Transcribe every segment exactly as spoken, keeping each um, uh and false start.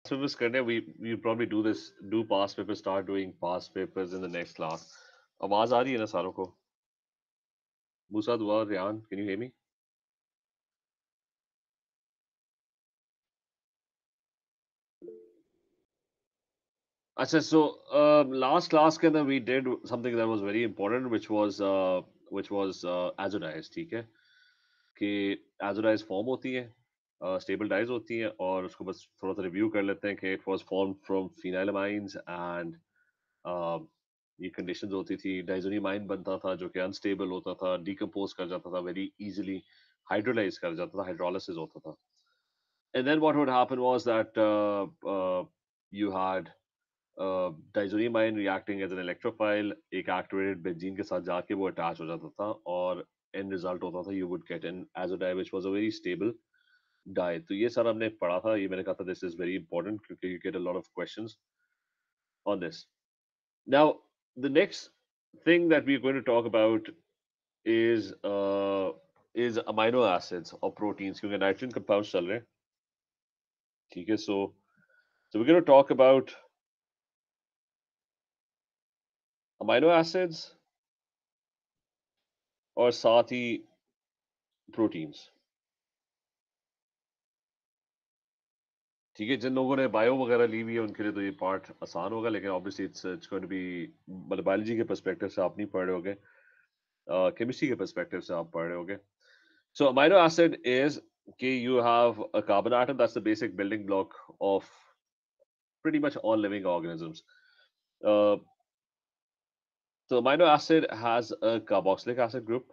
papers करने we we probably do this do past papers start doing past papers in the next class. आवाज आ रही है ना सारों को? मूसा दुआ Riyan, can you hear me? अच्छा, so uh, last class के अंदर we did something that was very important, which was uh, which was uh, azodized, ठीक है? कि azodized form होती है, स्टेबल डाइज होती हैं, और उसको बस थोड़ा सा रिव्यू कर लेते हैं कि it was form from phenylamines and ये कंडीशंस होती थी। डाइजोनिमाइन बनता था जो कि अनस्टेबल होता था, डिकम्पोज कर जाता था वेरी इजीली, हाइड्रोलाइज कर जाता था, हाइड्रोलिसिस होता था। And then what would happen was that you had diazonium reacting as an electrophile, एक एक्टिवेटेड बेंजीन के साथ जाके वो अटैच हो जाता था, और एंड रिजल्ट होता था you would get an azo dye which was a very stable dye. तो ये सारा हमने पढ़ा था, ये मैंने कहा था दिस इज वेरी इंपॉर्टेंट क्योंकि you get a lot of questions on this. Now the next thing that we're going to talk about is uh, is amino acids or proteins क्योंकि नाइट्रोजन कंपाउंड्स चल रहे हैं, ठीक है? सो so we're going to talk about amino acids और साथ ही proteins, ठीक है? जिन लोगों ने बायो वगैरह ली हुई है उनके लिए तो ये पार्ट आसान होगा, लेकिन obviously it's it's going to be, मतलब बायोलॉजी के पर्सपेक्टिव से आप नहीं पढ़ रहे होगे, केमिस्ट्री के पर्सपेक्टिव से आप पढ़ रहे होगे। सो अमाइनो एसिड इज कि you have a carbon atom, that's the basic building block of pretty much all living organisms. Uh, so amino acid has a carboxylic acid group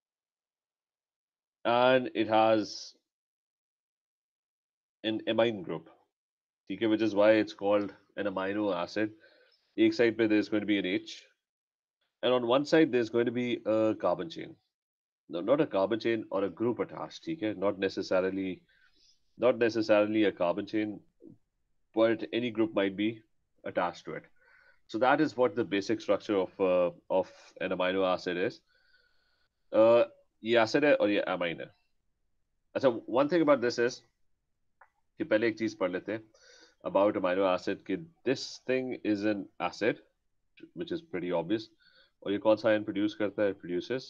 and it has an amine group, okay, which is why it's called an amino acid. Each side पे there's going to be an H, and on one side there's going to be a carbon chain. No, not a carbon chain or a group attached, okay? Not necessarily, not necessarily a carbon chain, but any group might be attached to it. So that is what the basic structure of uh, of an amino acid is. Uh, ये acid है और ये amine है। अच्छा, one thing about this is कि पहले एक चीज पढ़ लेते हैं about amino acid कि this thing is an acid which is pretty obvious, और ये कौन सा ion produce करता है? It produces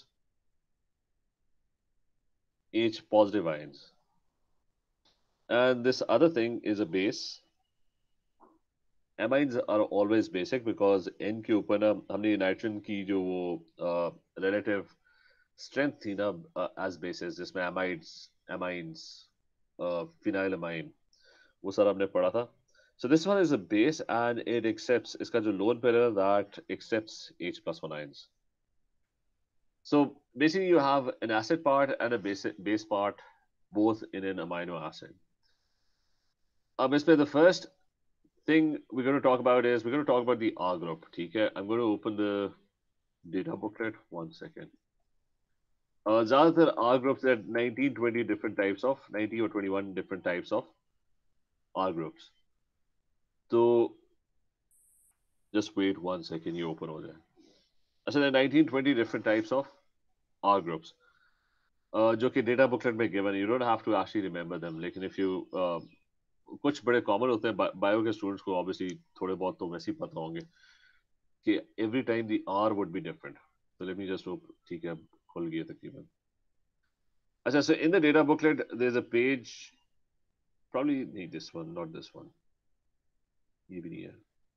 H positive ions, and this other thing is a base. Amines are always basic because N के ऊपर ना हमने नाइट्रोजन की जो वो relative strength थी ना as bases, जिसमें amides, amines, uh, phenylamine, वो सारा हमने पढ़ा था. So this one is a base and it accepts, इसका जो lone pair है that accepts H plus one ions. So basically you have an acid part and a base, base part both in an amino acid. अब इसमें the first thing we're going to talk about is we're going to talk about the R group, ठीक है? I'm going to open the data booklet, one second. Uh, ज़्यादातर R groups there are nineteen twenty different types of, ninety or twenty-one different types of R groups. So just wait one second, you open over there. So there are nineteen twenty different types of R groups. Uh, जो कि data booklet में given, you don't have to actually remember them. लेकिन if you uh, कुछ बड़े common होते हैं bio के students को, ऑब्वियसली थोड़े बहुत तो वैसे ही पता होंगे कि every time the R would be different. So let me just open, ठीक है, खुल गया तकरीबन. अच्छा, so in the data booklet there's a page, probably need this one, not this one, ये भी नहीं है.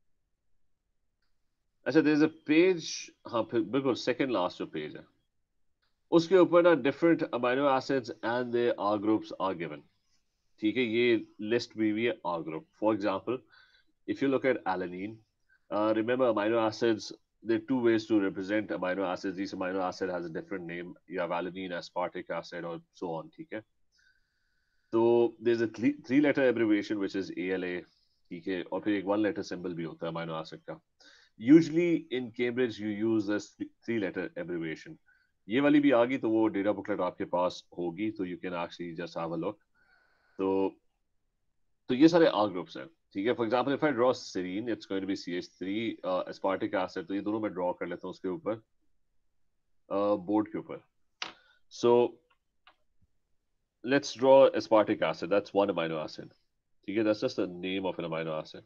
अच्छा, there's a page, हाँ बिल्कुल सेकंड लास्ट जो पेज है उसके ऊपर ना different amino acids and their R groups are given, ठीक है? ये लिस्ट भी हुई है R group. For example if you look at alanine, uh, remember amino acids, there are two ways to represent amino acids. Each amino acid has a different name. You have alanine, aspartic acid, or so on, ठीक है? So there's a three letter abbreviation which is A L A, ठीक है? और फिर एक one letter symbol भी होता है amino acid का. Usually in Cambridge you use this three letter abbreviation. ये वाली भी आ गई तो वो डेटा बुकलेट आपके पास होगी, तो you can actually just have a look. तो तो ये सारे R ग्रुप्स हैं, ठीक है? For example if I draw serine, it's going to be C H three, aspartic acid, तो ये दोनों मैं ड्रॉ कर लेता हूँ उसके ऊपर, बोर्ड uh, के ऊपर. So let's draw aspartic acid, that's one amino acid, ठीक है, that's just the name of an amino acid.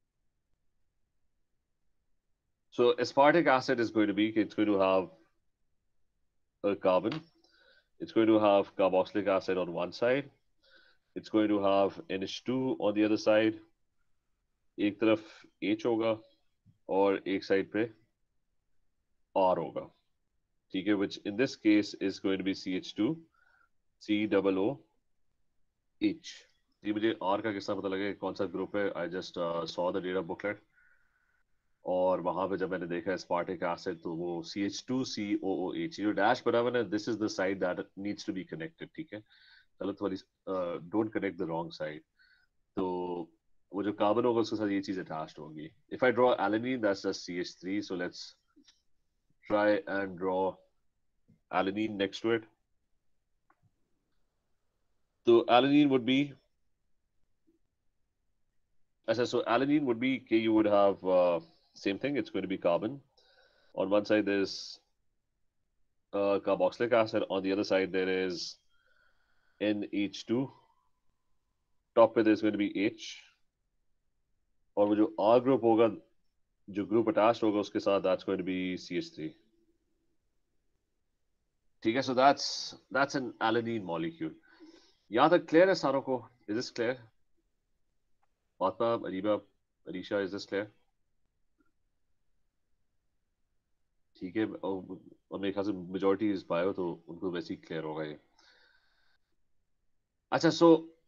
So aspartic acid is going to be, it's going to have a carbon, it's going to have carboxylic acid on one side, it's going to have N H two on the other side, एक तरफ H होगा और एक side पे R होगा, ठीक है, which in this case is going to be C H two C O O H. जी मुझे R का किस्सा पता लगे कौन सा ग्रुप है, I just uh, saw the data booklet और वहां पे जब मैंने देखा स्पार्टिक एसिड तो वो C H two C O O H, जो डैश बना हुआ है, this is the side that needs to be connected, ठीक है, गलत वाली, don't connect the wrong side. तो वो जो कार्बन होगा उसके साथ ये चीज अटैच्ड होगी। If I draw alanine that's just C H three, so let's try and draw alanine next to it. तो एलेनिन वुड बी, अच्छा, so alanine would be okay, you would have uh, same thing, it's going to be carbon on one side, there's uh, carboxylic acid, on the other side there is N H two, top पे there's going to be H, और वो जो R group होगा, जो group attached होगा उसके साथ, that's going to be C H three, ठीक है। so that's that's an alanine molecule। यहाँ तक क्लियर है सारों को? is this clear? Fatima, Areeba, Arisha, is this clear? ठीक है, और और मेरे ख्याल से मेजॉरिटी इज बायो, तो उनको वैसे ही क्लियर होगा ये। अच्छा, so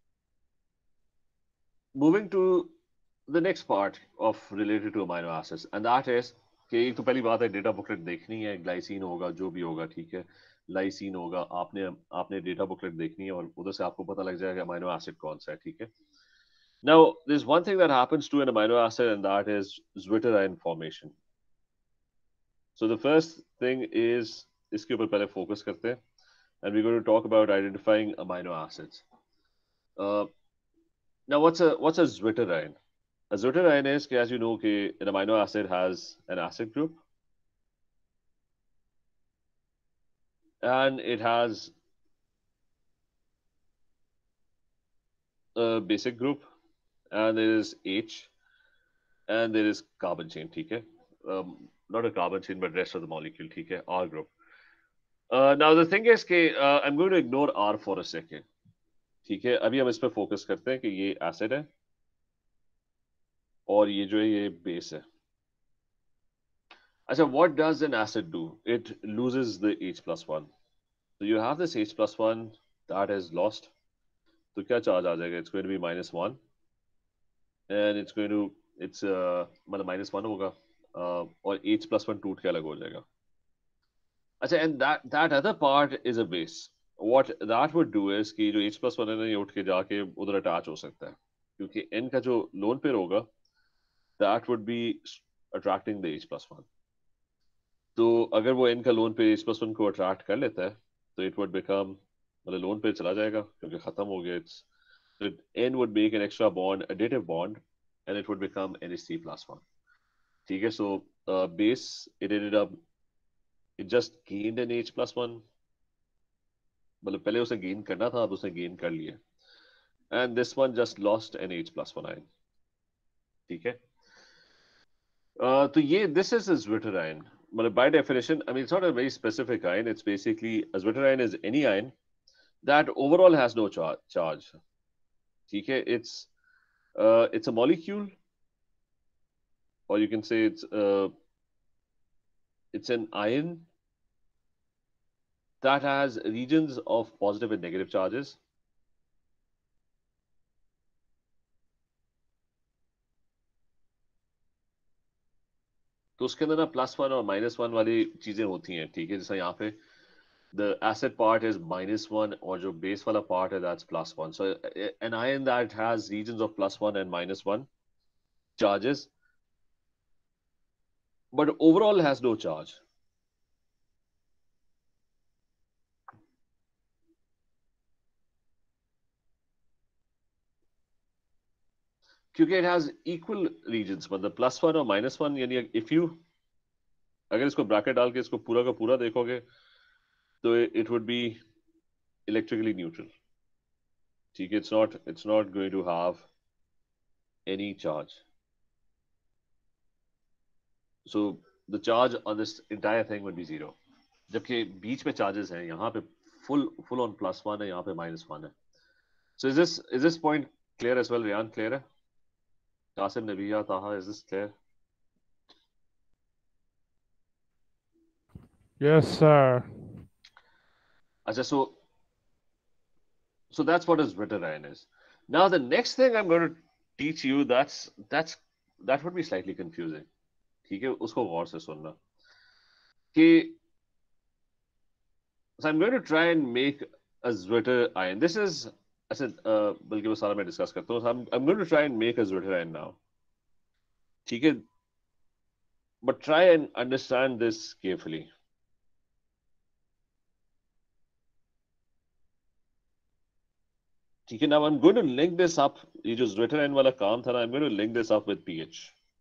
moving to the next part of related to amino acids, and that is कि एक तो पहली बात है डेटा बुकलेट देखनी है, ग्लाइसिन होगा जो भी होगा, ठीक है, लाइसिन होगा, आपने आपने डेटा बुकलेट देखनी है और उधर से आपको पता लग जाएगा अमीनो एसिड कौन सा है, ठीक है। Now there's one thing that happens to an amino acid, and that is zwitterine formation. So the first thing is, इसके ऊपर पहले फोकस करते हैं, and we're going to talk about identifying amino acids. Uh, now what's a what's a zwitterine? A zwitterine is, as you know, okay, an amino acid has an acid group and it has a basic group, and there is H, and there is carbon chain, ठीक है, um, not a carbon chain but rest of the molecule, ठीक है, R group. Uh, now the thing is कि uh, I'm going to ignore R for a second, ठीक है, अभी हम इस पर फोकस करते हैं कि ये एसिड है और ये जो है ये बेस है। अच्छा, what does an acid do? It loses the H plus one. So you have this H plus one that is lost. तो क्या चार्ज आ जाएगा? It's going to be minus one, and it's going to it's uh, मतलब minus one होगा, uh, और H plus one टूट के अलग हो जाएगा। अच्छा, and that that other part is a base. What that would do is कि जो H plus one है ना, ये उठ के जाके उधर अटैच हो सकता है, क्योंकि N का जो लोन पेयर होगा, that would be attracting the H plus one. तो अगर वो N का lone pair H plus one को अट्रैक्ट कर लेता है, तो it would become, मतलब लोन पेयर चला जाएगा क्योंकि खत्म हो गया, it's, so N would make an extra bond, additive bond, and it would become N H three plus one, ठीक है। so uh, base, it ended up, it just gained an H plus one, मतलब पहले उसे gain करना था, अब उसने gain कर लिया, and this one just lost an H plus one ion, ठीक है। uh, तो ये this is a zwitterine, मतलब by definition, I mean it's not a very specific ion, it's basically, a zwitterine is any ion that overall has no char charge, ठीक है, it's uh, it's a molecule, or you can say it's uh, it's an ion that has regions of positive and negative charges. तो उसके अंदर ना plus one और minus one वाली चीजें होती हैं, ठीक है, जैसे यहाँ पे the acid part is minus one, और जो base वाला part है that's plus one. So an ion that has regions of plus one and minus one charges, but overall has no charge. क्योंकि it has equal regions, मतलब plus one और minus one, यानी if you, अगर इसको bracket डाल के इसको पूरा का पूरा देखोगे, तो it would be electrically neutral, ठीक है, it's not it's not going to have any charge. So the charge on this entire thing would be zero. जबकि बीच में charges हैं, यहाँ पे full full on plus one है, यहाँ पे minus one है. So is this is this point clear as well? Riyan, clear है? Qasim, Nabiya, Taha, is this clear? Yes, sir. Achha, so so that's what his Ritter iron is. Now the next thing I'm going to teach you, that's that's that would be slightly confusing. ठीक है, उसको गौर से सुनना कि so I'm going to try and make a Zwitter iron. This is I said uh, बल्कि वो सारा मैं डिस्कस करता हूँ. So I'm I'm going to try and make a Zwitter iron now. ठीक है, but try and understand this carefully. ठीक है, now I'm going to link this up. ये जो Zwitter iron वाला काम था ना, I'm going to link this up with pH.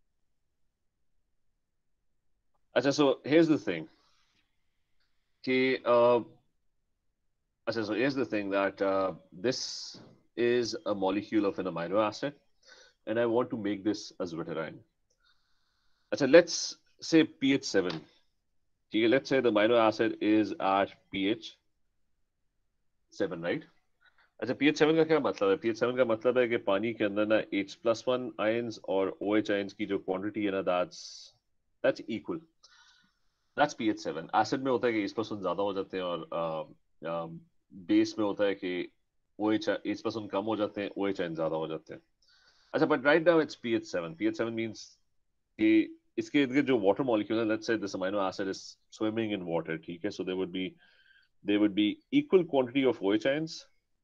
अच्छा, so here's the thing. कि uh, अच्छा, so here's the thing that uh, this is a molecule of an amino acid, and I want to make this a Zwitter iron. अच्छा, let's say pH seven. ठीक है, let's say the amino acid is at pH seven, right? अच्छा, pH seven का क्या मतलब है? pH seven का मतलब है कि पानी के अंदर ना H plus one ions और OH ions की जो quantity है ना, that's that's equal. That's pH seven. Acid में होता है कि H plus one ज़्यादा हो जाते हैं और बेस में होता है कि OH H plus one कम हो जाते हैं, OH ions ज़्यादा हो जाते हैं. अच्छा, but right now it's pH seven. pH seven means कि इसके इर्द गिर्द जो water molecule है, let's say this amino acid is swimming in water, ठीक है? So there would be there would be equal quantity of OH ions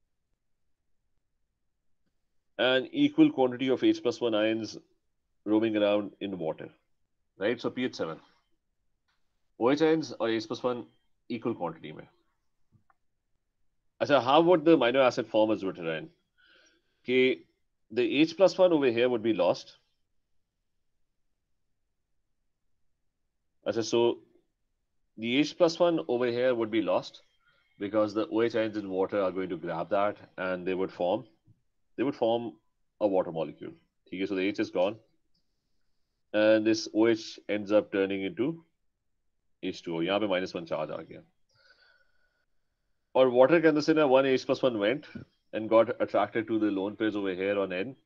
and equal quantity of H plus one ions roaming around in water, right? So pH seven. OH ions और H plus one equal quantity में. अच्छा, how would the amino acid form as Zwitter iron? कि the H plus one over here would be lost. अच्छा, so the H plus one over here would be lost because the OH ions in water are going to grab that and they would form they would form a water molecule. ठीक है, so the H is gone and this OH ends up turning into H two O. यहाँ पे minus one charge आ गया. और water के अंदर से ना one H plus one went and got attracted to the lone pairs over here on N.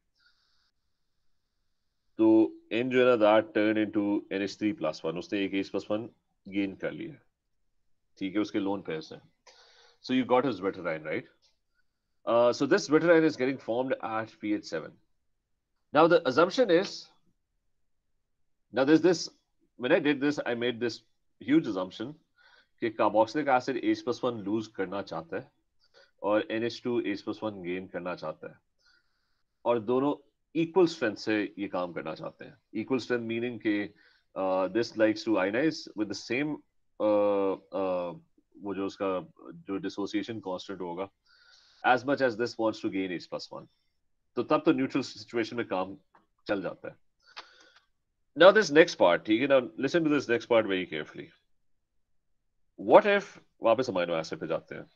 तो N जो है ना that turned into N H three plus one. उसने एक H plus one gain कर लिया. ठीक है, उसके lone pairs हैं. So you got his Zwitter iron, right? Uh, so this Zwitter iron is getting formed at pH seven. Now the assumption is, now there's this, when I did this, I made this huge assumption कि carboxylic acid H plus one lose करना चाहता है और N H two H plus one gain करना चाहता है और दोनों equal strength से ये काम करना चाहते हैं. Equal strength meaning कि uh, this likes to ionize with the same uh, uh, वो जो उसका जो dissociation constant होगा as much as this wants to gain H plus one. तो तब तो neutral situation में काम चल जाता है. Now this next part, ठीक है? Now listen to this next part very carefully. What if वापस amino acid पे जाते हैं?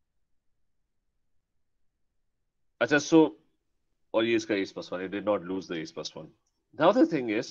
अच्छा, so और ये इसका H plus one, it did not lose the H plus one. Now the thing is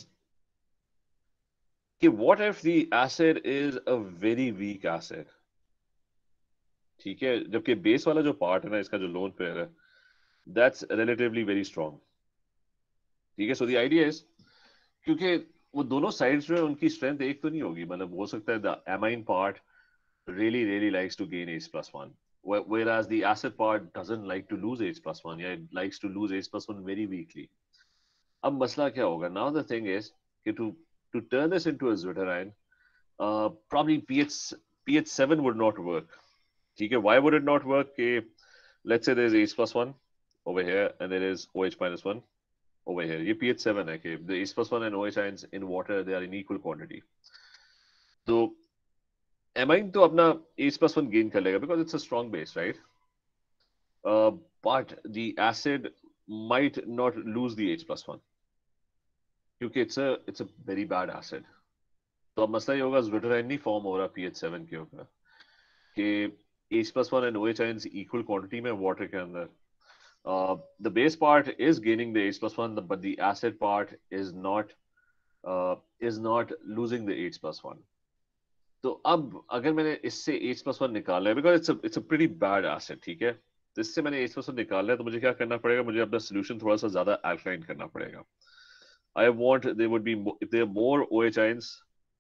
कि what if the acid is a very weak acid? ठीक है, जबकि बेस वाला जो पार्ट है ना इसका जो लोन पेयर है, that's relatively very strong. ठीक है, so the idea is क्योंकि वो दोनों साइड्स जो है उनकी स्ट्रेंथ एक तो नहीं होगी, मतलब हो सकता है the amine part really really likes to gain H plus one, whereas the acid part doesn't like to lose H plus one, yeah, it likes to lose H plus one very weakly. अब मसला क्या होगा? Now the thing is कि to to turn this into a Zwitter ion, uh, probably pH pH seven would not work. ठीक है, why would it not work? कि let's say there is H plus one over here and there is OH minus one over here. ये pH seven है कि the H plus one and OH ions in water they are in equal quantity. तो amine तो अपना H plus one gain कर लेगा because it's a strong base, right? Uh, but the acid might not lose the H plus one क्योंकि it's a it's a very bad acid. तो अब मसला ये होगा Zwitter ion नहीं फॉर्म हो रहा pH seven के ऊपर कि H plus one and OH ions equal quantity में water के अंदर uh, the base part is gaining the H plus one, but the acid part is not uh, is not losing the H plus one. तो अब अगर मैंने इससे H plus one निकाला है, because it's a it's a pretty bad acid, ठीक है, तो इससे मैंने H plus one निकाला है, तो मुझे क्या करना पड़ेगा, मुझे अपना solution थोड़ा सा ज्यादा alkaline करना पड़ेगा. I want there would be mo- if there are more OH ions,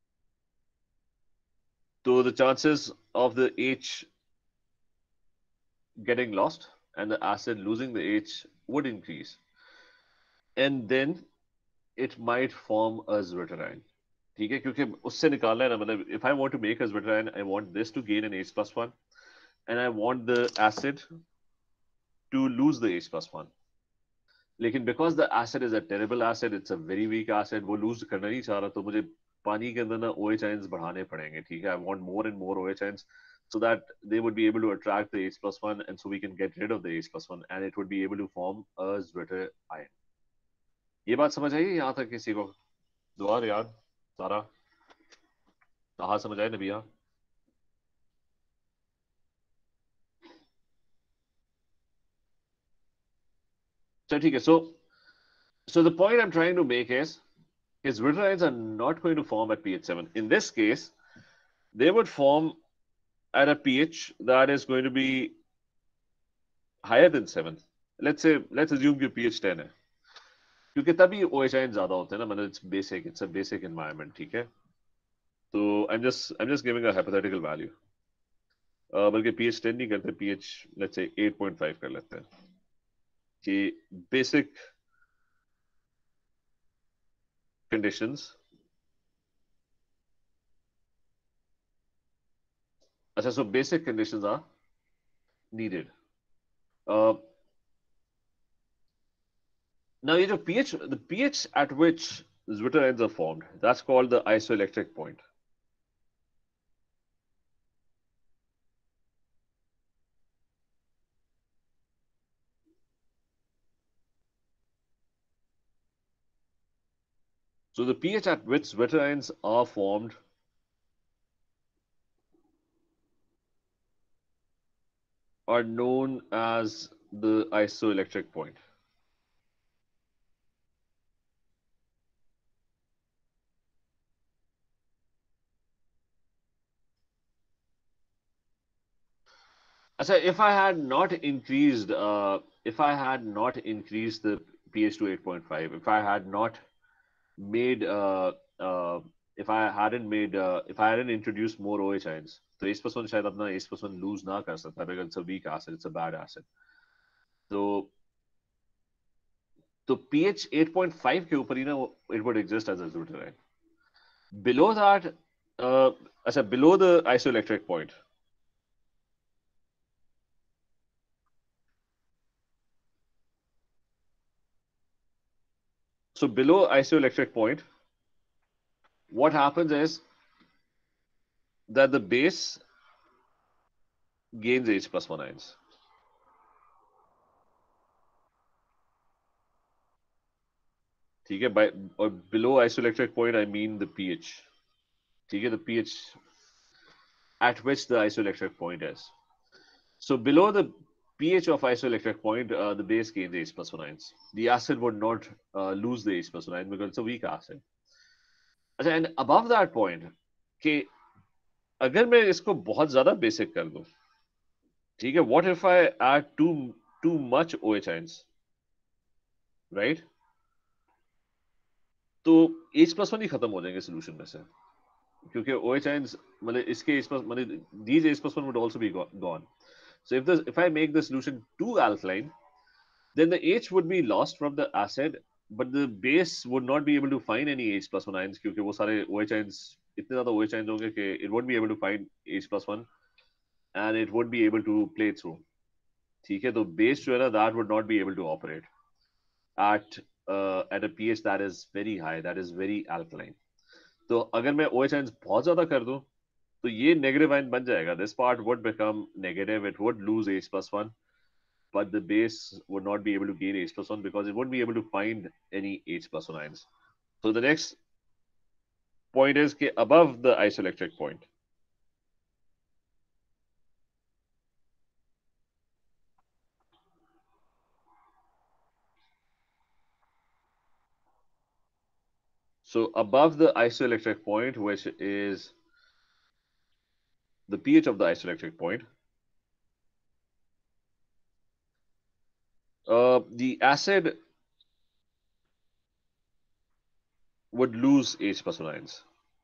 so the chances of the H getting lost and the acid losing the H would increase, and then it might form a zwitterine. ठीक है, क्योंकि उससे निकालना है ना, मतलब if I want to make a zwitterine, I want this to gain an H plus one, and I want the acid to lose the H plus one. लेकिन because the acid is a terrible acid, it's a very weak acid, वो lose करना नहीं चाह रहा, तो मुझे पानी के अंदर ना OH ions बढ़ाने पड़ेंगे, ठीक है. I want more and more OH ions so that they would be able to attract the H plus one, and so we can get rid of the H plus one, and it would be able to form a Zwitter ion. ये बात समझ आई यहाँ तक किसी को? दुआ यार सारा कहाँ समझ आए नबिया? So ठीक है. So so the point I'm trying to make is is Zwitter ions are not going to form at pH seven. In this case, they would form at a pH that is going to be higher than seven. Let's say, let's assume कि pH ten है, क्योंकि तभी OH ions ज्यादा होते हैं ना, मतलब it's basic, it's a basic environment, ठीक है. तो I'm just I'm just giving a hypothetical value. uh, बल्कि pH ten नहीं करते, pH let's say eight point five कर लेते हैं कि basic conditions. अच्छा, so basic conditions are needed. uh, now ये जो pH, the pH at which Zwitter ions are formed, that's called the isoelectric point. So the pH at which Zwitter ions are formed are known as the isoelectric point. Achha, if I had not increased, uh, if I had not increased the pH to eight point five, if I had not made, uh, uh, if I hadn't made, uh, if I hadn't introduced more OH ions, तो H plus one शायद अपना H plus one lose ना कर सकता, because it's a weak acid, it's a bad acid. तो तो pH eight point five के ऊपर ही ना it would exist as a deuteride. Below that, uh, अच्छा, below the isoelectric point, so below isoelectric point, what happens is that the base gains H plus one ions. ठीक है, by or below isoelectric point I mean the pH. ठीक है, the pH at which the isoelectric point is. So below the pH of isoelectric point, uh, the base gains H plus one ions. The acid would not uh, lose the H plus one ion because it's a weak acid. And above that point, कि अगर मैं इसको बहुत ज्यादा basic कर दूं, ठीक है, what if I add too too much OH ions, right? तो H plus one ही खत्म हो जाएंगे सोल्यूशन में से, क्योंकि OH ions मतलब इसके H plus मतलब these H plus one would also be gone. So if the if I make the solution too alkaline, then the H would be lost from the acid, but the base would not be able to find any H plus one ions, क्योंकि वो सारे OH ions इतने ज्यादा OH ions होंगे कि it won't be able to find H plus one and it won't be able to play through. ठीक है, तो base जो है ना, that would not be able to operate at uh, at a pH that is very high, that is very alkaline. तो अगर मैं OH ions बहुत ज्यादा कर दूं, तो ये negative ion बन जाएगा. This part would become negative. It would lose H plus one, but the base would not be able to gain H plus one because it won't be able to find any H plus one ions. So the next point is कि above the isoelectric point, So above the isoelectric point, which is the pH of the isoelectric point, uh, the acid would lose H plus one ions.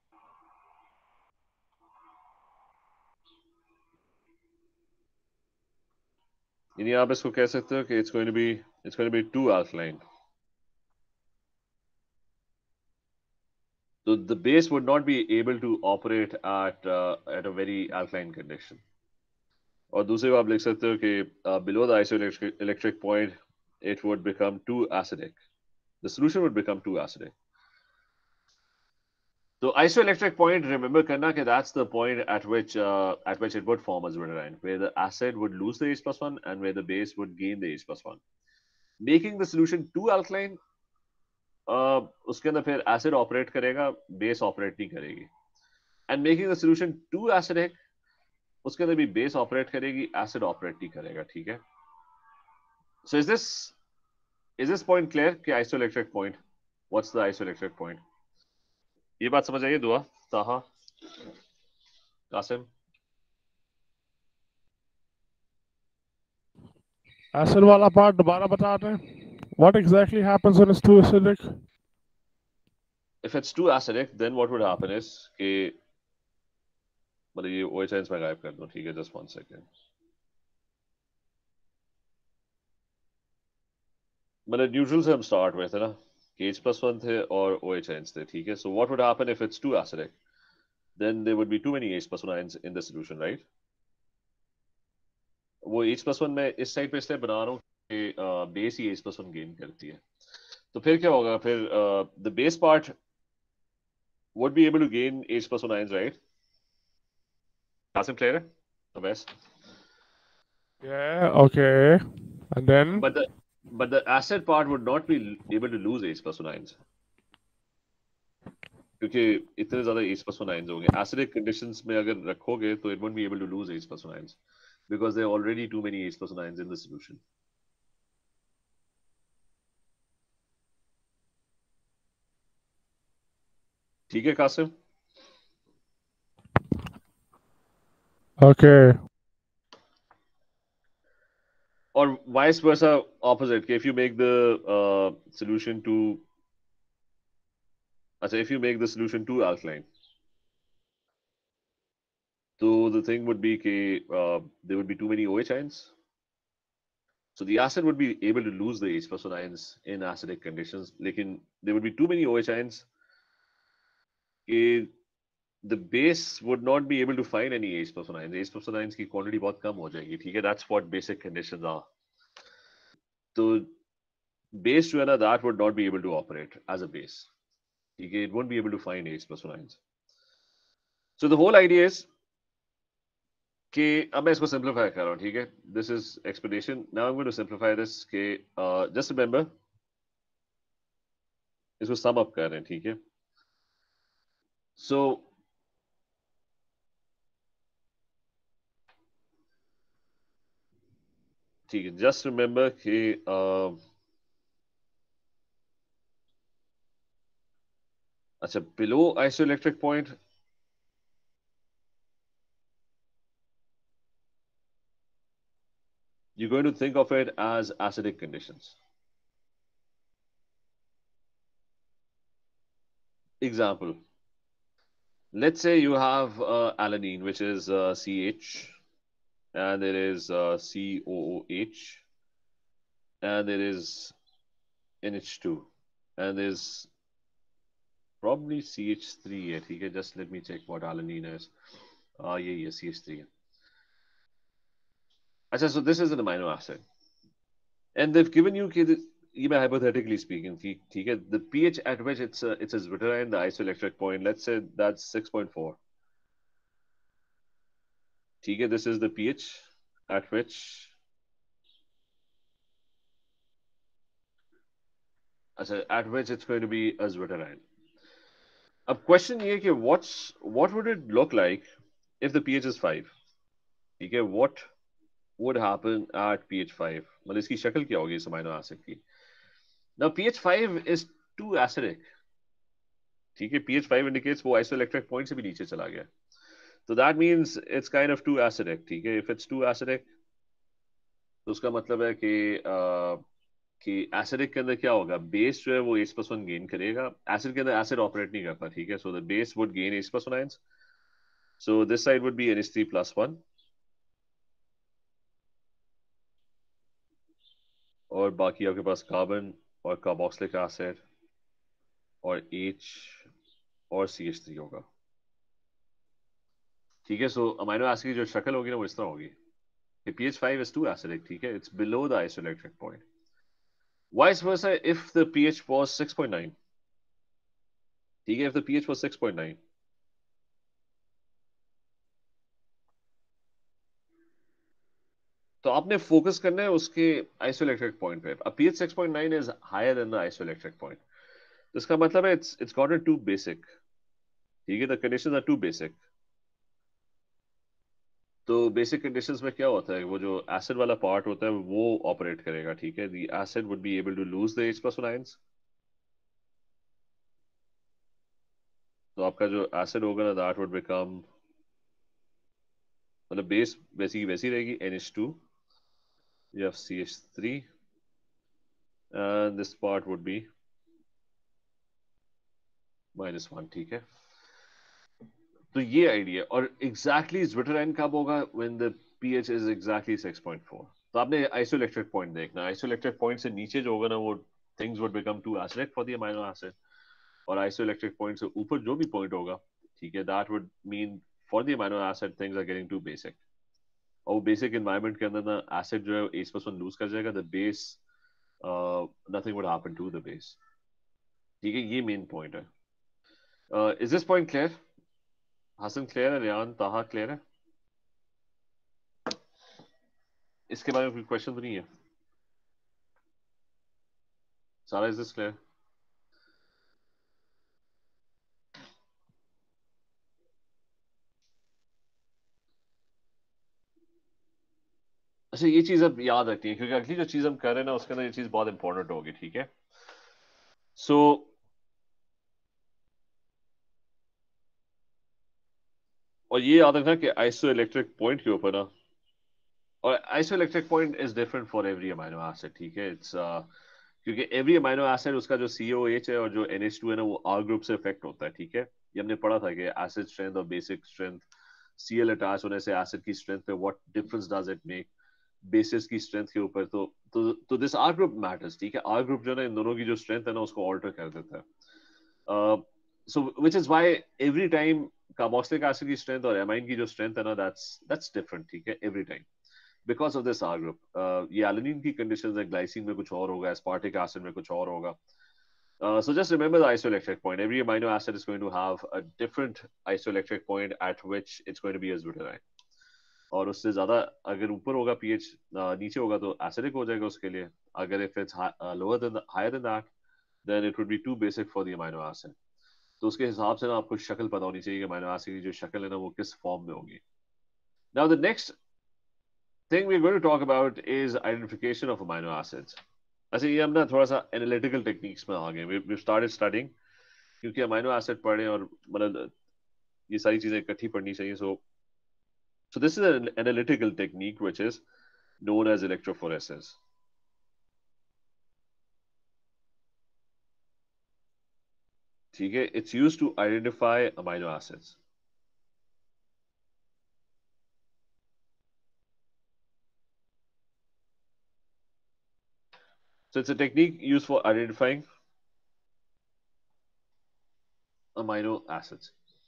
यानी आप इसको कह सकते हो कि it's going to be it's going to be too alkaline. So the base would not be able to operate at uh, at a very alkaline condition. और दूसरे को आप लिख सकते हो कि uh, below the isoelectric electric point, it would become too acidic. The solution would become too acidic. So isoelectric point, remember karna कि that's the point at which uh, at which it would form as zwitterine, where the acid would lose the H plus one and where the base would gain the H plus one. Making the solution too alkaline, uh, उसके अंदर फिर acid operate करेगा, base operate नहीं करेगी. And making the solution too acidic, उसके अंदर भी base operate करेगी, acid operate नहीं करेगा, ठीक है? So is this is this point clear? कि isoelectric point? What's the isoelectric point? ये बात समझ आइए दुआ, ताहा, कासिम. Acid वाला part दोबारा बता दें. What exactly happens when it's too acidic? If it's too acidic, then what would happen is कि मतलब ये OH ions मैं गायब कर दूं, ठीक है? Just one second. मतलब न्यूट्रल से हम स्टार्ट हुए थे ना कि H plus one थे और OH ions थे, ठीक है? So what would happen if it's too acidic? Then there would be too many H plus one ions in the solution, right? वो H plus one मैं इस साइड पे इसलिए बना रहा हूँ कि बेस ही H plus one गेन करती है. तो फिर क्या होगा? फिर the base part would be able to gain H plus one ions, right? Kasim, clear है? The best. Yeah, okay. And then? But the but the acid part would not be able to lose H plus one ions. क्योंकि इतने ज्यादा H plus one ions होंगे. Acidic conditions में अगर रखोगे तो it won't be able to lose H plus one ions because there are already too many H plus one ions in the solution. ठीक है Qasim? Okay. Or vice versa, opposite. If you make the uh, solution too, अच्छा, if you make the solution too alkaline, so the thing would be कि uh, there would be too many OH ions. So the acid would be able to lose the H plus one ions in acidic conditions. लेकिन there would be too many OH ions कि the base would not be able to find any H plus one ions. H plus one ions की quantity बहुत कम हो जाएगी, ठीक है? That's what basic conditions are. So base जो है ना, that would not be able to operate as a base. ठीक है? It won't be able to find H plus one ions. So the whole idea is कि अब मैं इसको simplify कर रहा हूँ, ठीक है? This is explanation. Now I'm going to simplify this कि uh, just remember इसको sum up कर रहे हैं, ठीक है? So ठीक है, just remember कि uh, अच्छा, below isoelectric point you're going to think of it as acidic conditions. Example, let's say you have uh, alanine, which is uh, C H, and there is uh, C O O H, and there is N H two, and there's probably C H three. Okay, just let me check what alanine is. Ah, uh, yeah, yeah, C H three. Achha, so this is an amino acid, and they've given you even hypothetically speaking, the pH at which it's a, it's a zwitterine, the isoelectric point, let's say that's six point four. This is the pH at which at which it's going to be a zwitterine. A question here is what's what would it look like if the pH is five? Okay, what would happen at pH five? मतलब इसकी शक्ल क्या होगी इस amino acid की? Now pH five is too acidic. ठीक है, pH five indicates वो आइसोइलेक्ट्रिक पॉइंट से भी नीचे चला गया, तो that means it's kind of too acidic. ठीक है, इफ इट्स टू एसिडिक तो उसका मतलब है कि uh, कि एसिडिक के अंदर क्या होगा, बेस जो है वो एच प्लस वन गेन करेगा, एसिड के अंदर एसिड ऑपरेट नहीं करता। ठीक है, so the base would gain H plus one ions, so this side would be N H three plus one, और बाकी आपके पास कार्बन और कार्बोक्सिलिक एसिड और H और सी एच थ्री होगा। ठीक है, सो अमाइनो एसिड की जो शक्ल होगी ना वो इस तरह होगी, pH five is too acidic, ठीक है, it's below the isoelectric point. Vice versa if the pH was six point nine, ठीक है, if the pH was six point nine, तो आपने फोकस करना है उसके आइसोइलेक्ट्रिक पॉइंट पे। अब pH six point nine is higher than the isoelectric point, तो इसका मतलब है it's it's gotten too basic। ठीक है, the conditions are too basic। तो बेसिक कंडीशंस में क्या होता है, वो जो एसिड वाला पार्ट होता है वो ऑपरेट करेगा। ठीक है, the acid would be able to lose the H plus one ions, तो आपका जो एसिड होगा ना दैट वुड बिकम, मतलब बेस वैसी की वैसी रहेगी, N H two, you have C H three and this part would be minus one. ठीक है, तो ये आइडिया, और एग्जैक्टली ज्विटरैन कब होगा, when the pH is exactly six point four. तो आपने आइसोइलेक्ट्रिक पॉइंट देखना, आइसोइलेक्ट्रिक पॉइंट से नीचे जो होगा ना वो things would become too acidic for the amino acid, और आइसोइलेक्ट्रिक पॉइंट से ऊपर जो भी पॉइंट होगा, ठीक है, that would mean for the amino acid things are getting too basic, और बेसिक एनवायरनमेंट के अंदर ना एसिड जो है एच प्लस वन लूज कर जाएगा, the base nothing would happen to the base. ठीक है, ये मेन पॉइंट है। Is this point clear? Hasan clear है, रियान ताहा क्लियर है? इसके बारे में कोई क्वेश्चन तो नहीं है? सारा इज दिस क्लियर? अच्छा, ये चीज अब याद रखनी है क्योंकि अगली जो चीज हम कर रहे हैं ना उसके अंदर ये चीज बहुत इंपॉर्टेंट होगी। ठीक है, सो so, और ये याद रखना कि आइसो इलेक्ट्रिक पॉइंट के ऊपर ना, और isoelectric point is different for every amino acid. ठीक है, इट्स क्योंकि एवरी अमाइनो एसिड उसका जो सी ओ एच है और जो एन एच टू है ना वो आर ग्रुप से इफेक्ट होता है। ठीक है, ये हमने पढ़ा था कि एसिड स्ट्रेंथ और basic strength, C L attach होने से एसिड की स्ट्रेंथ पे what difference does it make bases की स्ट्रेंथ के ऊपर। तो तो तो दिस आर ग्रुप मैटर्स। ठीक है, आर ग्रुप जो है ना इन दोनों की जो स्ट्रेंथ है ना उसको ऑल्टर कर देता है। So which is why every time carboxylic acid की स्ट्रेंथ और एमाइन की जो स्ट्रेंथ है ना दैट्स दैट्स डिफरेंट। ठीक है, every time because of this R group. ये एलानिन की कंडीशंस है, ग्लाइसिन में कुछ और होगा, एस्पार्टिक एसिड में कुछ और होगा। Uh, so just remember the isoelectric point. Every amino acid is going to have a different isoelectric point at which it's going to be as butyrine. और उससे ज्यादा अगर ऊपर होगा पीएच, नीचे होगा तो एसिडिक हो जाएगा उसके लिए। अगर if it's lower than higher than that then it would be too basic for the amino acid. तो उसके हिसाब से ना आपको शक्ल पता होनी चाहिए कि अमाइनो एसिड की जो शक्ल है ना वो किस फॉर्म में होगी। Now the next thing we're going to talk about is identification of amino acids. अच्छा, ये हम ना थोड़ा सा एनालिटिकल टेक्निक्स में आ गए, वी स्टार्टेड स्टडिंग, क्योंकि अमाइनो एसिड पढ़े और मतलब ये सारी चीजें इकट्ठी पढ़नी चाहिए। सो so this is an analytical technique which is known as electrophoresis. ठीक है, it's used to identify amino acids. So it's a technique used for identifying amino acids.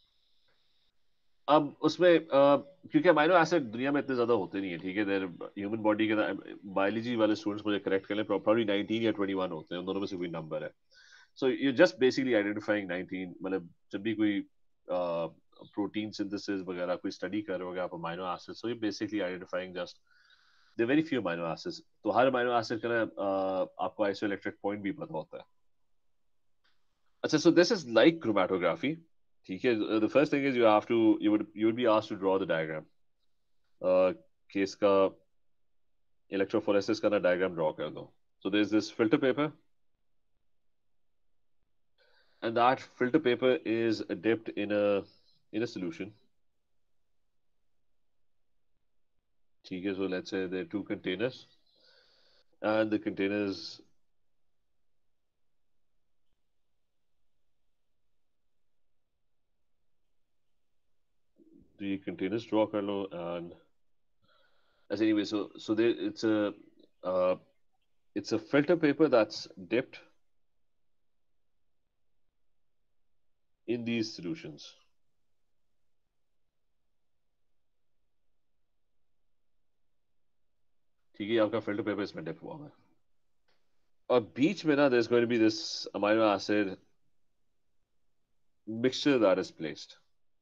अब उसमें uh, क्योंकि अमाइनो एसिड दुनिया में इतने ज्यादा होते नहीं है। ठीक है, देर ह्यूमन बॉडी के बायोलॉजी वाले स्टूडेंट्स मुझे करेक्ट कर लें, प्रॉब्ली नाइनटीन या ट्वेंटी वन होते हैं, उन दोनों में से कोई नंबर है। So you just basically identifying nineteen, मतलब जब भी कोई प्रोटीन सिंथेसिस वगैरह कोई स्टडी कर रहे हो आप amino acid, so you basically identifying just there very few amino acids. तो हर अमाइनो एसिड का ना uh, आपको आइसोइलेक्ट्रिक पॉइंट भी पता होता है। अच्छा, so this is like chromatography. ठीक है, the first thing is you have to you would you would be asked to draw the diagram, कि इसका इलेक्ट्रोफोरेसिस का ना डायग्राम ड्रॉ कर दो। So there is this filter paper and that filter paper is dipped in a in a solution. Okay, so let's say there are two containers, and the containers the containers draw कर लो, and as anyway, so so there it's a uh, it's a filter paper that's dipped in these solutions. ठीक है, आपका filter paper इसमें dip हुआ है, और बीच में ना there's going to be this amino acid mixture that is placed.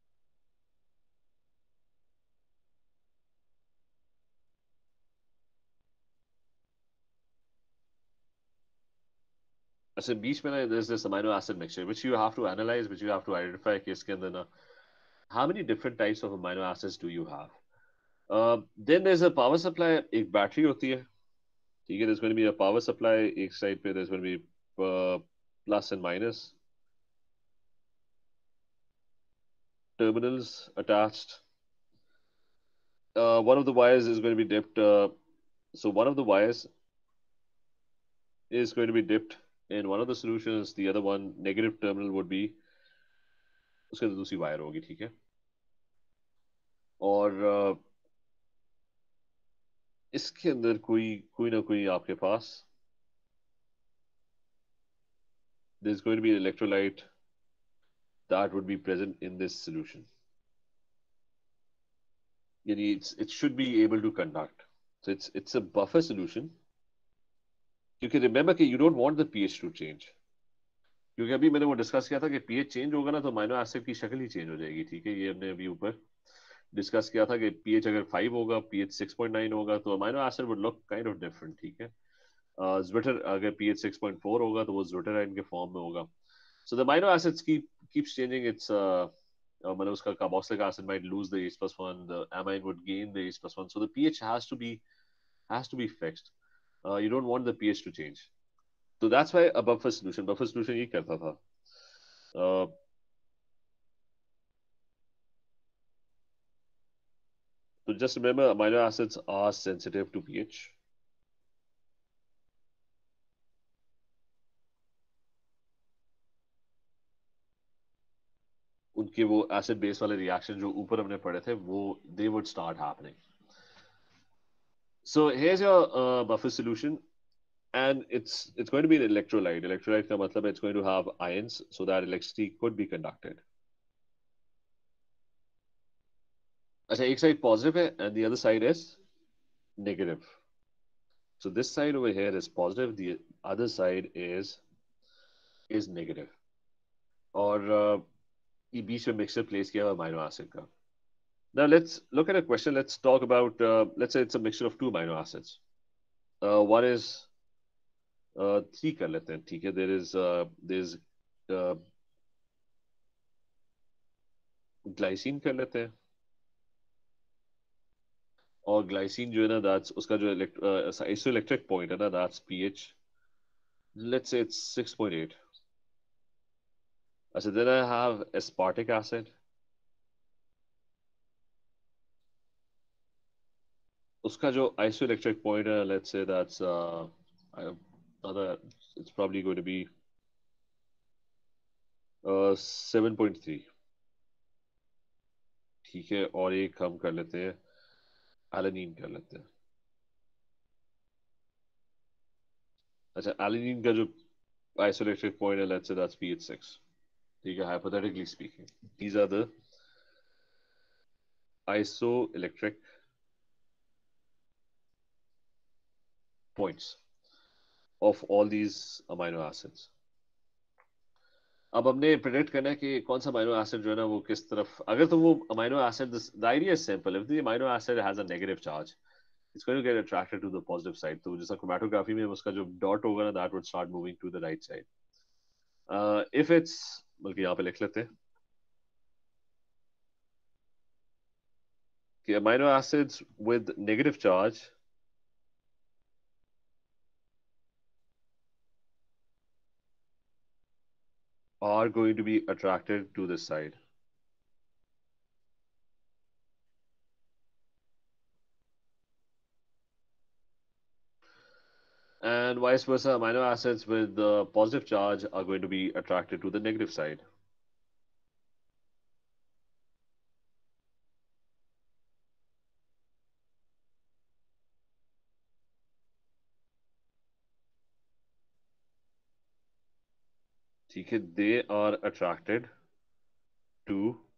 अच्छा, बीच में ना there's this amino acid mixture which you have to analyze, which you have to identify कि इसके अंदर ना how many different types of amino acids do you have. Uh, then there's a power supply, एक battery होती है, ठीक है, there's going to be a power supply, एक side पे there's going to be uh, plus and minus terminals attached. Uh, one of the wires is going to be dipped, uh, so one of the wires is going to be dipped in one of the solutions, the other one negative terminal would be उसके अंदर दूसरी wire होगी, ठीक है, और uh, इसके अंदर कोई कोई ना कोई आपके पास there's going to be an electrolyte that would be present in this solution. Yani it's, it should be able to conduct. So it's it's a buffer solution. You can remember that you don't want the pH to change. क्योंकि अभी मैंने वो discuss किया था कि pH change होगा ना तो अमीनो एसिड की शक्ल ही चेंज हो जाएगी, ठीक है, ये हमने अभी ऊपर डिस्कस किया था कि pH अगर फाइव होगा, pH सिक्स पॉइंट नाइन होगा तो amino acid would look kind of different, ठीक है. ज्विटर अगर pH सिक्स पॉइंट फोर होगा तो वो ज्विटराइन के फॉर्म में होगा. So the amino acids keep keeps changing its uh, uh, मतलब उसका carboxylic acid might lose the H plus one, the amine would gain the H plus one. So the pH has to be has to be fixed. Uh, you don't want the pH to change. So that's why a buffer solution, buffer solution ये करता था. Uh, so just remember, amino acids are sensitive to pH. उनके वो acid base वाले reaction जो ऊपर हमने पढ़े थे वो they would start happening. So here's your uh, buffer solution, and it's it's going to be an electrolyte. Electrolyte का मतलब it's going to have ions so that electricity could be conducted. अच्छा, एक side positive है and the other side is negative. So this side over here is positive, the other side is is negative. और uh, ये बीच में mixture place किया हुआ amino acid का. Now let's look at a question. Let's talk about uh, let's say it's a mixture of two amino acids. Uh, one is uh, three कर लेते हैं, ठीक है. There is uh, there's uh, glycine कर लेते हैं, और ग्लाइसिन जो है ना दैट्स उसका जो आइसोइलेक्ट्रिक पॉइंट है ना दैट्स pH, let's say it's six point eight. अच्छा, then I have aspartic acid. उसका जो आइसोइलेक्ट्रिक पॉइंट है, let's say that's uh, other it's probably going to be uh, seven point three, ठीक है, और एक हम कर लेते हैं एलेनिन कर लेते हैं. अच्छा, एलेनिन का जो आइसोइलेक्ट्रिक पॉइंट है, let's say that's pH six, ठीक है, hypothetically speaking. These are the isoelectric points of all these amino acids. अब हमने प्रेडिक्ट करना है कि कौन सा अमीनो एसिड जो है ना वो किस तरफ, अगर तो वो amino acid, the idea is simple, if the amino acid has a negative charge it's going to get attracted to the positive side. तो जैसा क्रोमैटोग्राफी में उसका जो डॉट होगा ना that would start moving to the right side. If it's, बल्कि यहाँ पे लिख लेते हैं कि amino acids with negative charge are going to be attracted to this side. And vice versa, amino acids with the positive charge are going to be attracted to the negative side. ठीक है, they are attracted to,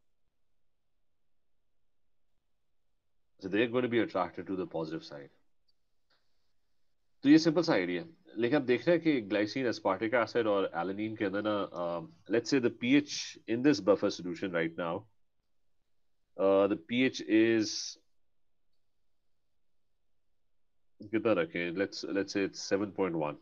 so they're going to be attracted to the positive side. तो ये simple सा idea है, लेकिन अब देख रहे हैं कि ग्लाइसिन, एस्पार्टिक एसिड और एलानिन के अंदर ना, let's say the pH in this buffer solution right now, the pH is, कितना रखें, let's let's say it's seven point one.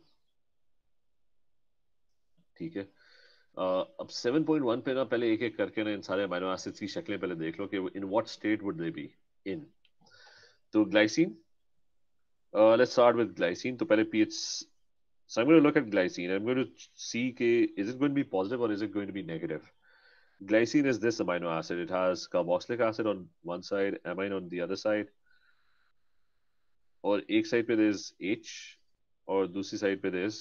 ठीक है. Uh, अब सेवन पॉइंट वन पे ना पहले एक एक करके ना इन सारे अमीनो एसिड्स की शक्लें पहले देख लो कि in what state would they be in. तो glycine, let's start with glycine. तो पहले pH, so I'm going to look at glycine. I'm going to see ke, is it going to be positive or is it going to be negative? Glycine is this amino acid. It has carboxylic acid on one side, amine on the other side. और एक side पे there is H और दूसरी side पे there is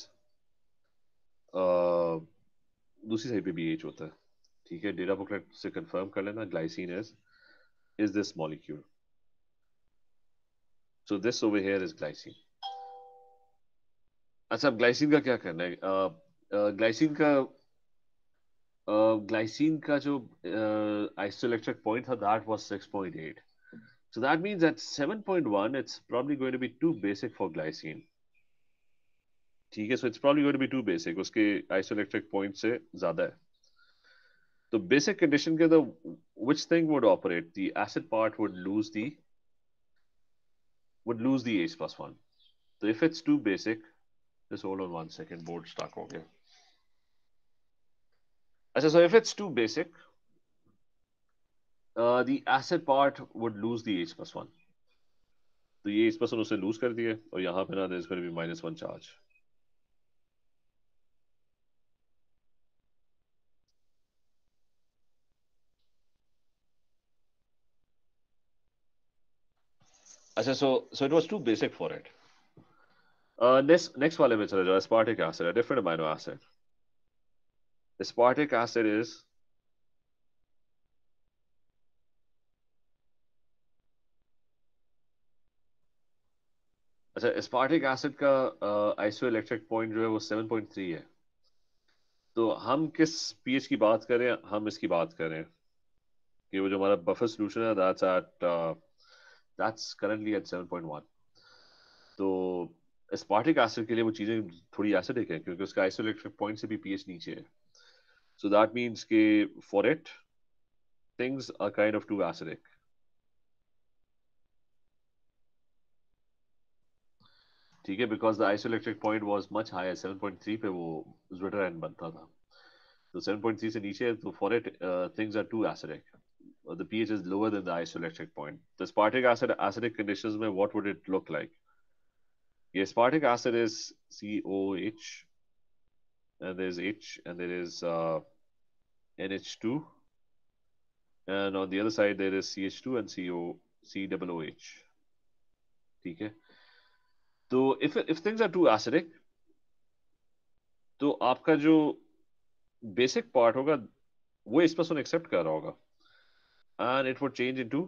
uh, दूसरी side पे भी H होता है. ठीक है, डेटा बुकलेट से कंफर्म कर लेना. Glycine is is this molecule. So this over here is glycine. अच्छा, अब ग्लाइसिन का क्या करना है? ग्लाइसिन का ग्लाइसिन का जो आइसोइलेक्ट्रिक पॉइंट था, that was six point eight. So that means at seven point one, it's probably going to be too basic for glycine. ठीक है, so it's probably going to be too basic. उसके isoelectric point से ज़्यादा है. तो basic condition के अंदर which thing would operate? The acid part would lose the would lose the H plus one. So if it's too basic, just hold on one second. Board stuck हो गया. अच्छा, so if it's too basic, uh, the acid part would lose the H plus one. तो ये H plus one उसे lose कर दिया और यहाँ पे ना there's going to be minus one charge. अच्छा, so so it was too basic for it. Uh, next next वाले में चले जाओ. Aspartic acid, a different amino acid. Aspartic acid is, अच्छा, aspartic acid का आइसोइलेक्ट्रिक पॉइंट जो है वो सेवन पॉइंट थ्री है. तो हम किस पीएच की बात करें? हम इसकी बात करें कि वो जो हमारा बफर सॉल्यूशन है, that's at that's currently at seven point one. तो एस्पार्टिक एसिड के लिए वो चीज़ें थोड़ी एसिडिक है क्योंकि उसका आइसोइलेक्ट्रिक पॉइंट से भी पीएच नीचे है. सो दैट मीन्स कि for it things are kind of too acidic. ठीक है, because the isoelectric point was much higher. Seven point three पे वो ज्विटर एंड बनता था. तो सेवन पॉइंट थ्री से नीचे है, तो for it things are too acidic. The pH is lower than the isoelectric point. The aspartic acid acidic conditions में what would it look like? The aspartic acid is C O H and there's H and there is uh, N H two and on the other side there is C H two and C O C O O H. ठीक है. तो if if things are too acidic, तो आपका जो basic part होगा वो इस पर एक्सेप्ट कर रहा होगा and it would change into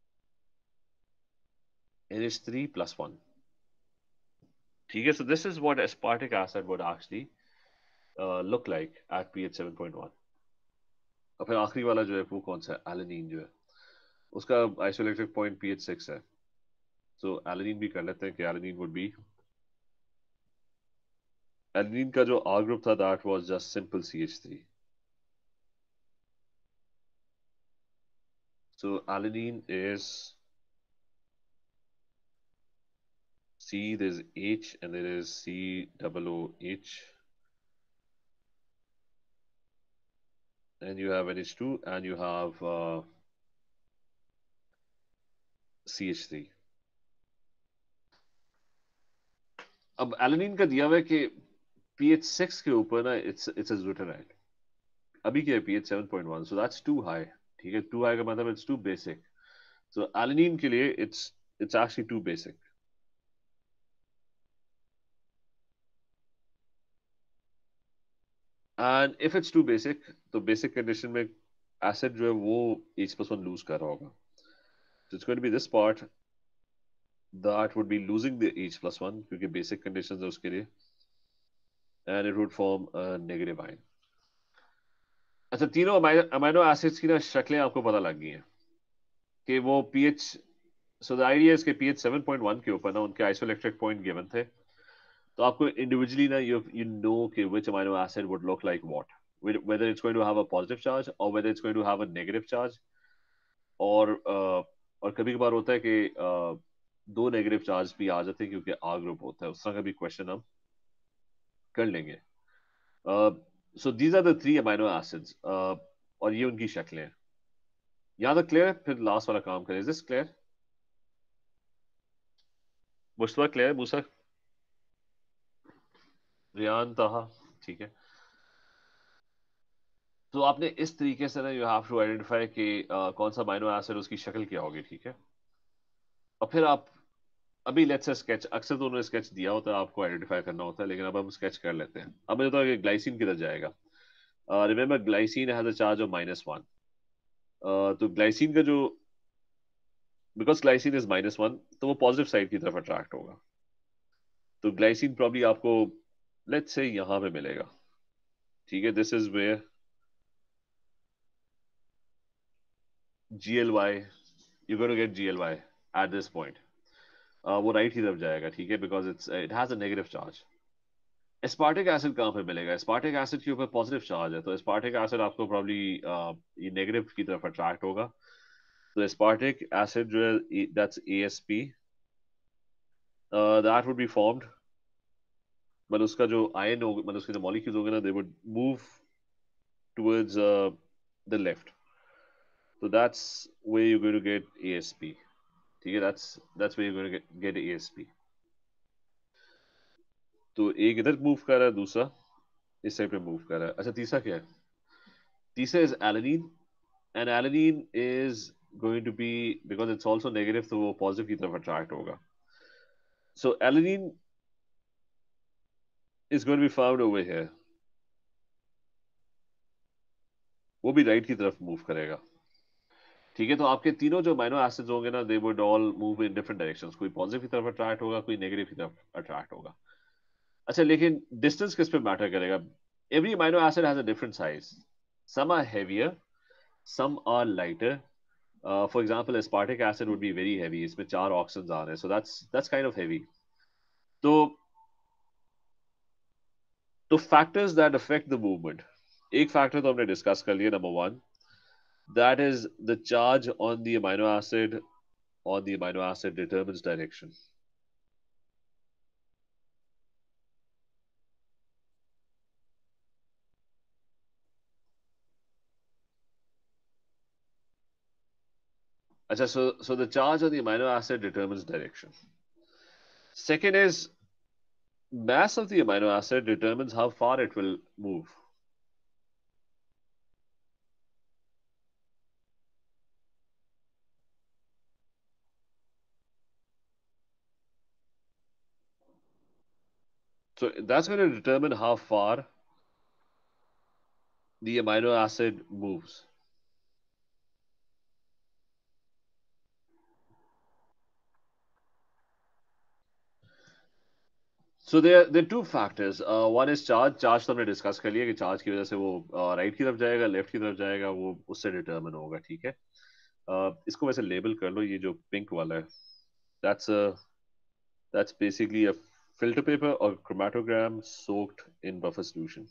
N H three plus one. ठीक है, so this is what aspartic acid would actually uh, look like at pH seven point one. और फिर आखिरी वाला जो है वो कौन सा है? एलानिन जो है उसका आइसोइलेक्ट्रिक पॉइंट पीएच सिक्स है. सो एलानिन भी कर लेते हैं कि एलानिन वुड बी, एलानिन का जो आर ग्रुप था that was just simple C H three. So alanine is C, there's H and there is C O O H and you have N H two and you have uh, C H three. अब alanine का दिया हुआ है कि pH six के ऊपर ना it's it's a ज्विटराइड. अभी क्या है pH seven point one, so that's too high. ठीक है, टू हाई का मतलब it's too basic. So alanine के लिए it's it's actually too basic. And if it's too basic, तो बेसिक कंडीशन में एसिड जो है वो H plus वन लूज कर रहा होगा। So it's going to be this part that would be losing the H plus one क्योंकि basic conditions है उसके लिए, and it would form a negative ion. अच्छा, तीनों अमाइनो एसिड्स की ना शक्लें आपको पता लग गई हैं कि वो pH, so the idea is कि पीएच सेवन पॉइंट वन के ऊपर ना उनके आइसोइलेक्ट्रिक पॉइंट गिवन थे, तो आपको इंडिविजुअली ना यू यू नो कि which amino acid would look like what, whether it's going to have a positive charge or whether it's going to have a negative charge, और uh, और कभी कभार होता है कि uh, दो नेगेटिव चार्ज भी आ जाते हैं क्योंकि आ ग्रुप होता है, उस तरह का भी क्वेश्चन हम कर लेंगे। So these are the three amino acids, और ये उनकी शक्लें हैं। यहाँ तक क्लियर है? फिर लास्ट वाला काम करें। Is this clear? Mushtaba clear है? मूसा, रियान, ताहा, ठीक है। तो आपने इस तरीके से ना यू हैव टू आइडेंटिफाई कि uh, कौन सा अमाइनो एसिड उसकी शक्ल क्या होगी, ठीक है। और फिर आप अभी लेट्स से स्केच, अक्सर तो उन्होंने स्केच दिया होता है, आपको आइडेंटिफाई करना होता है, लेकिन अब हम स्केच कर लेते हैं। अब मुझे तो ग्लाइसिन किधर जाएगा? Remember glycine has a charge of minus one. तो ग्लाइसिन का जो, because glycine is minus one, तो वो पॉजिटिव साइड की तरफ अट्रैक्ट होगा। तो ग्लाइसिन प्रॉब्ली आपको लेट्स से यहां पे मिलेगा, ठीक है। This is where G L Y, you going to get G L Y at this point. वो राइट की तरफ जाएगा, ठीक है, because it's it has a negative charge. Aspartic acid कहाँ पे मिलेगा? एस्पार्टिक एसिड के ऊपर पॉजिटिव चार्ज है, तो एस्पार्टिक एसिड आपको प्रॉब्ली ये नेगेटिव की तरफ अट्रैक्ट होगा। तो एस्पार्टिक एसिड जो है that's A S P, that would be formed, मतलब उसका जो आयन होगा, मतलब उसके जो मॉलिक्यूल्स होंगे ना, they would move towards the left. तो that's way you going to get A S P, ठीक है। That's that's way you going to get A S P. तो एक इधर मूव कर रहा है, दूसरा इस साइड पे मूव कर रहा है। अच्छा, तीसरा क्या है? तीसरा is alanine, and alanine is going to be, because it's also negative, तो वो positive की तरफ attract होगा। So alanine is going to be found over here, वो भी right की तरफ move करेगा, ठीक है। तो आपके तीनों जो अमाइनो एसिड्स होंगे ना, they would all move in different directions, कोई positive की तरफ attract होगा, कोई negative की तरफ attract होगा। अच्छा, लेकिन distance किस पे मैटर करेगा? Every amino acid has a different size, some are heavier, some are lighter. Uh, for example, aspartic acid would be very heavy, इसमें चार ऑक्सीजन आ रहे हैं, so that's that's kind of heavy. तो तो factors that affect the movement, एक factor तो हमने discuss कर लिया, number one, that is the charge on the amino acid, on the amino acid determines direction. अच्छा, so so the charge on the amino acid determines direction. Second is mass of the amino acid determines how far it will move. So that's going to determine how far the amino acid moves. So there there are two factors. Uh, one is charge. Charge तो हमने discuss कर लिया कि charge की वजह से वो right uh, की तरफ जाएगा, लेफ्ट की तरफ जाएगा, वो उससे डिटरमिन होगा, ठीक है। uh, इसको वैसे लेबल कर लो, ये जो पिंक वाला है, that's a that's basically a filter paper or chromatogram soaked in buffer solution,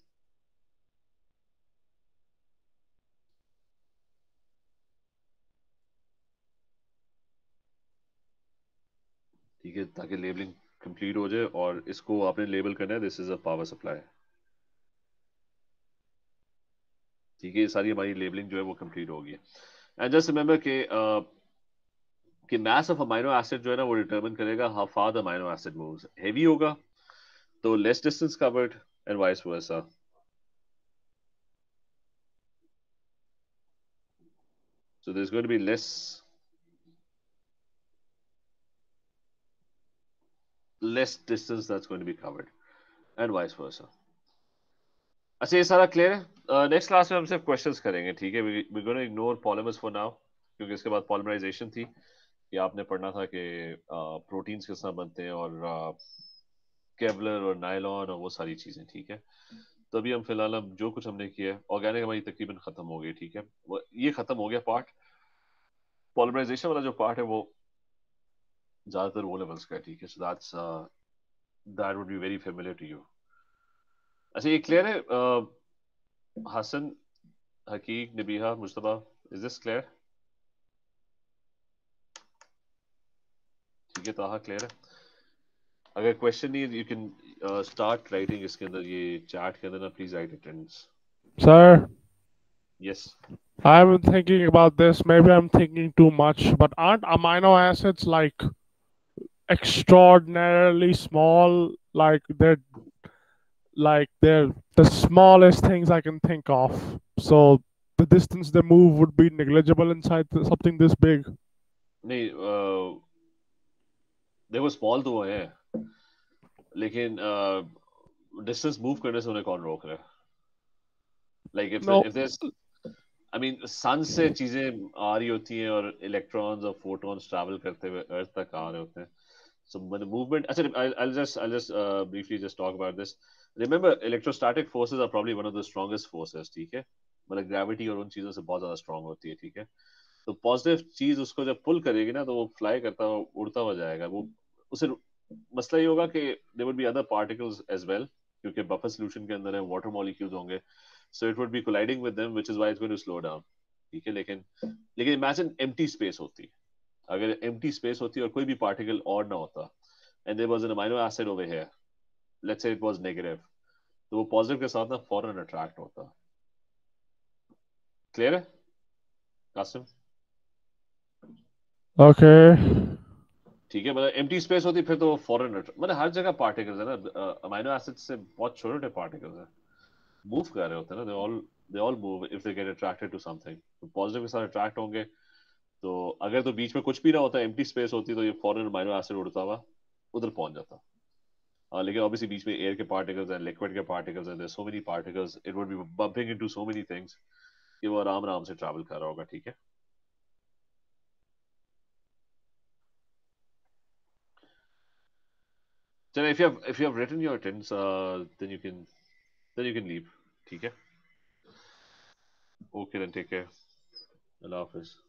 ठीक है, ताकि लेबलिंग कंप्लीट हो जाए। और इसको आपने लेबल करना है, this is a power supply, ठीक है। ये सारी हमारी लेबलिंग जो है वो कंप्लीट होगी। एंड जस्ट रिमेंबर के uh, कि मास ऑफ अमाइनो एसिड जो है ना वो डिटरमिन करेगा how far the amino acid moves. Heavy होगा तो less distance covered, and vice versa. So there's going to be less less distance that's going to be covered, and vice versa. अच्छा, ये सारा क्लियर है? Next class में हम सिर्फ questions करेंगे, ठीक है? We gonna ignore polymers for now, क्योंकि इसके बाद पॉलीमराइजेशन थी कि आपने पढ़ना था कि प्रोटीन्स किस तरह बनते हैं और केवलर और नायलॉन और वो सारी चीजें, ठीक है? तो अभी हम फिलहाल हम जो कुछ हमने किया है, ऑर्गेनिक हमारी तकरीबन खत्म हो गई, ठीक है? वो ये खत्म हो गया पार्ट। पॉलीमराइजेशन वाला जो पार्ट है वो ज्यादातर वो लेवल्स का है, ठीक है? So that's that would be very familiar to you. अच्छा, ये क्लियर है? uh, Hasan, Haqeeq, Nabiha, Mustafa, is this clear? ठीक है, ताहा क्लियर है? अगर क्वेश्चन नहीं यू कैन स्टार्ट राइटिंग इसके अंदर, ये चैट के अंदर ना, please write attendance. Sir, yes. I've been thinking about this. Maybe I'm thinking too much, but aren't amino acids like extraordinarily small? Like they're like they're the smallest things I can think of. So the distance they move would be negligible inside th- something this big. नहीं, uh, देखो small तो वो है, लेकिन distance move करने से उन्हें कौन रोक रहा है? Like if No, if there, I mean sun से चीजें आ रही होती हैं और इलेक्ट्रॉन्स और फोटॉन्स ट्रैवल करते हुए अर्थ तक आ रहे होते हैं। So when the movement, actually, I'll, I'll just I'll just uh, briefly just talk about this. Remember, electrostatic forces are probably one of the strongest forces, ठीक है? मतलब ग्रेविटी और उन चीजों से बहुत ज्यादा स्ट्रांग होती है, ठीक है? तो पॉजिटिव चीज उसको जब पुल करेगी ना, तो वो फ्लाई करता हुआ उड़ता हुआ जाएगा। वो उसे मसला ये होगा कि there would be other particles as well, क्योंकि बफर सॉल्यूशन के अंदर है, वाटर मॉलिक्यूल्स होंगे, so it would be colliding with them, which is why it's going to slow down, ठीक है? लेकिन लेकिन इमेजिन एम्प्टी स्पेस होती, अगर एम्प्टी स्पेस होती और कोई भी पार्टिकल और ना होता, and there was an amino acid over here, let's say it was negative, तो वो पॉजिटिव के साथ ना फौरन अट्रैक्ट होता। क्लियर है कासिम? okay. ठीक है, मतलब एम्प्टी स्पेस होती फिर तो वो फॉरन, मतलब हर जगह पार्टिकल्स है ना, अमीनो एसिड से बहुत छोटे छोटे पार्टिकल्स हैं, मूव कर रहे होते हैं ना, they all they all move if they get attracted to something, तो पॉजिटिव के साथ अट्रैक्ट होंगे। तो अगर तो बीच में कुछ भी ना होता, एम्प्टी स्पेस होती, तो ये फॉरन अमीनो एसिड उड़ता हुआ उधर पहुंच जाता। Uh, लेकिन ऑब्वियसली बीच में एयर के पार्टिकल्स हैं, लिक्विड के पार्टिकल्स हैं, there so many particles, it would be bumping into so many things कि वो आराम आराम से ट्रैवल कर रहा होगा, ठीक है? चलो, if you have if you have written your attendance, uh, then you can then you can leave, ठीक है? Okay, then take care. Allah Hafiz.